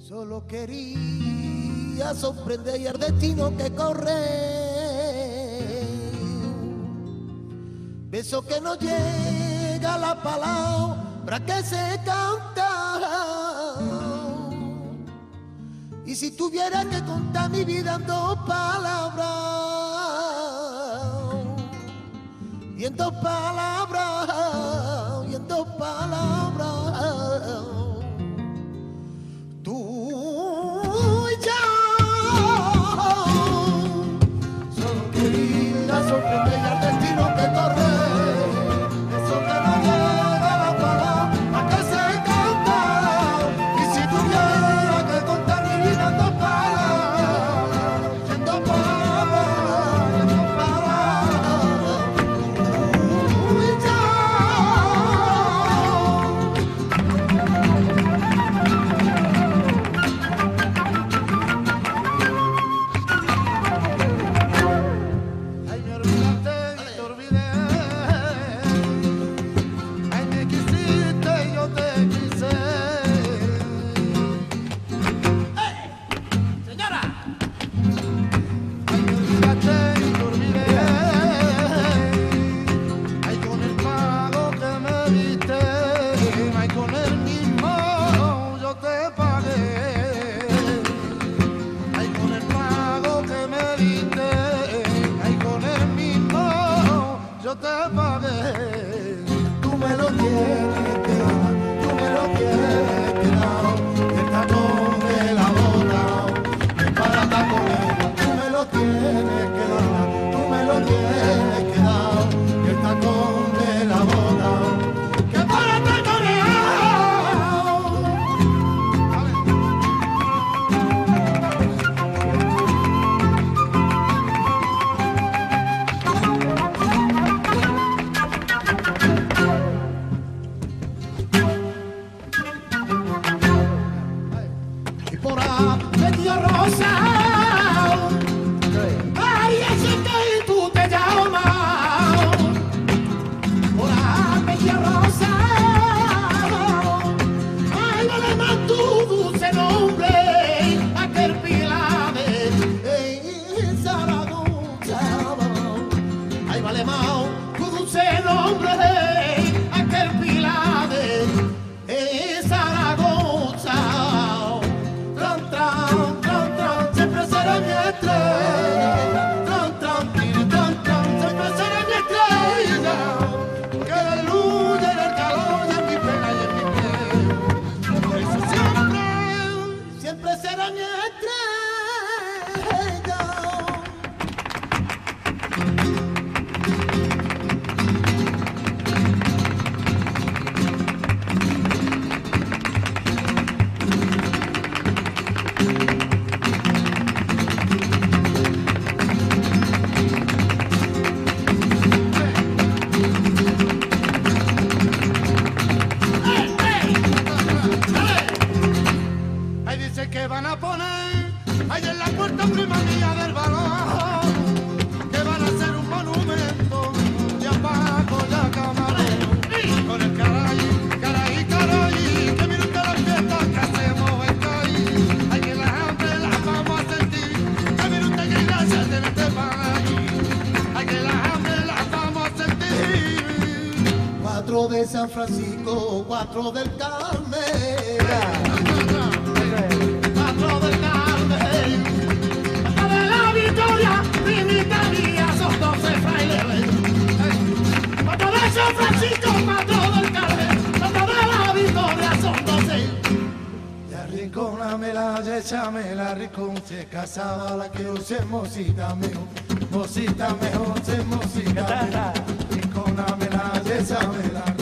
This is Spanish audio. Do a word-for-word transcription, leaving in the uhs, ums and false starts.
Solo quería sorprender y el destino que corre. Beso que no llega a la palabra que se canta. Y si tuviera que contar mi vida en dos palabras, y en dos palabras, y en dos palabras, tú y yo. Solo quería sorprender al destino que corre. Eso que no llega a la palabra que se canta. Y si tuviera que contar mi vida en dos palabras, en dos palabras, en dos palabras, tú y yo. Ay, me olvidaste y te olvidé. Ay, me quisiste y yo te quise. Señora. Ay, me olvidaste y te olvidé. Ay, con el pago que me diste. Ay, con el mismo yo te pagué. Ay, con el pago que me diste. Ay, con el mismo yo te pagué. Tú me lo tienes que dar, tú me lo tienes que dar. El tacón de la bota, es para estar con ella. Tú me lo tienes que dar, tú me lo tienes que dar. El tacón de la bota, que es para estar con ella. Y por ahí medio rosa. Ay, ese que tú te llamas. Por ahí medio rosa. Ay, vale más tu dulce nombre. Aquel Pilares en Zaragoza. Ay, vale más tu dulce nombre. Aquel Pilares en Zaragoza. Tran, tran, tran, tran, siempre será mi estrella. Tran, tran, tiri, tran, tran, siempre será mi estrella. Que la luz y el calor y en mi pena y en mi piel. Por eso siempre, siempre será mi estrella. Ahí dice que van a poner ahí en la puerta prima mía del balón, que van a hacer un monumento de Paco ya Camarero. Con el caray, caray, caray, que mire usted las fiestas que hacemos en Cádiz. Ay, que las hambre las vamos a sentir, que mire usted que gracias de este país. Ay, que las hambre las vamos a sentir. Cuatro de San Francisco, cuatro del Carmen. Cuatro del Carmen. Cuatro de la Victoria, primita mía, son doce frailes. Cuatro de San Francisco, cuatro del Carmen. Cuatro de la Victoria, son doce. Y arrinconamela, y échamela, rincón, se casaba la que use mosita mejor, mosita mejor, se mosita mejor. Arrinconamela, y échamela.